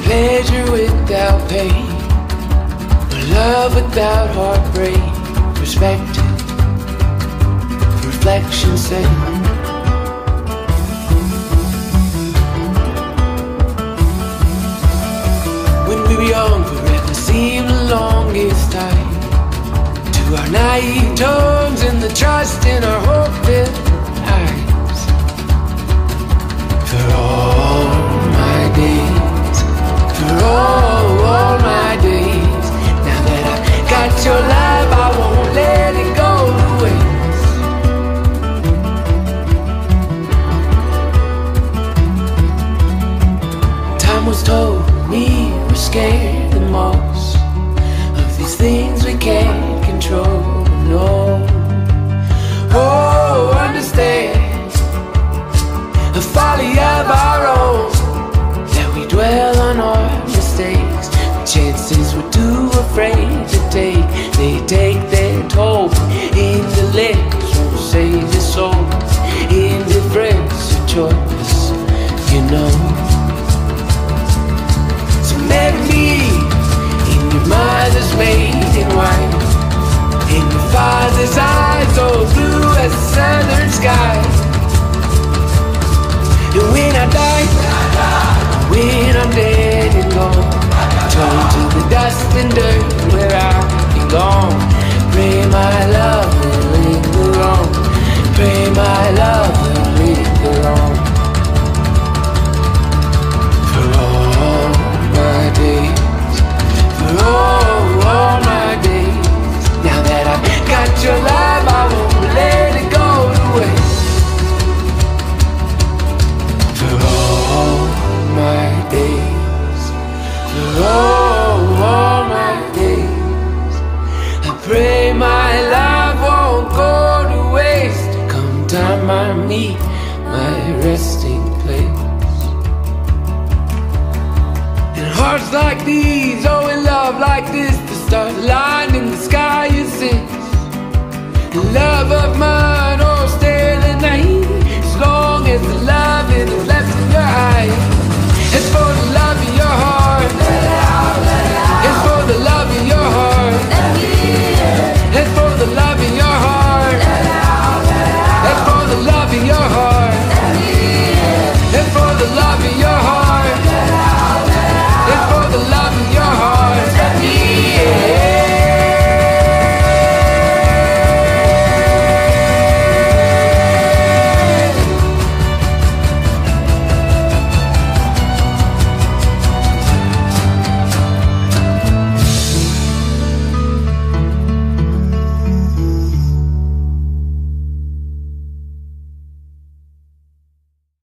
pleasure without pain, love without heartbreak, perspective, reflection, say. When we were young, forever seemed the longest time. To our naive tongues and the trust in our hope-filled eyes. For all my days, for all my days, now that I've got your life, I won't let it go to waste. Time was told me we're scared the most of these things we can't control, no. Oh, understand the folly of our own, that we dwell on our mistakes. Chances we're too afraid to take, they take their toll. Intellects won't save your soul. Indifference a choice, you know. So let me in your mother's made in white, in your father's eyes, so blue as the southern sky. And when I die, when I'm dead and gone, turn to the dust and dirt where I belong. Pray my love will linger on. Pray my love will linger on. For all my days, for all my days, now that I've got your life, I won't let it go to waste. For all my days, for all my days, I pray my life won't go to waste. Come time I meet my resting place. In hearts like these, oh, in love like this, the stars line in the sky is this. The love of mine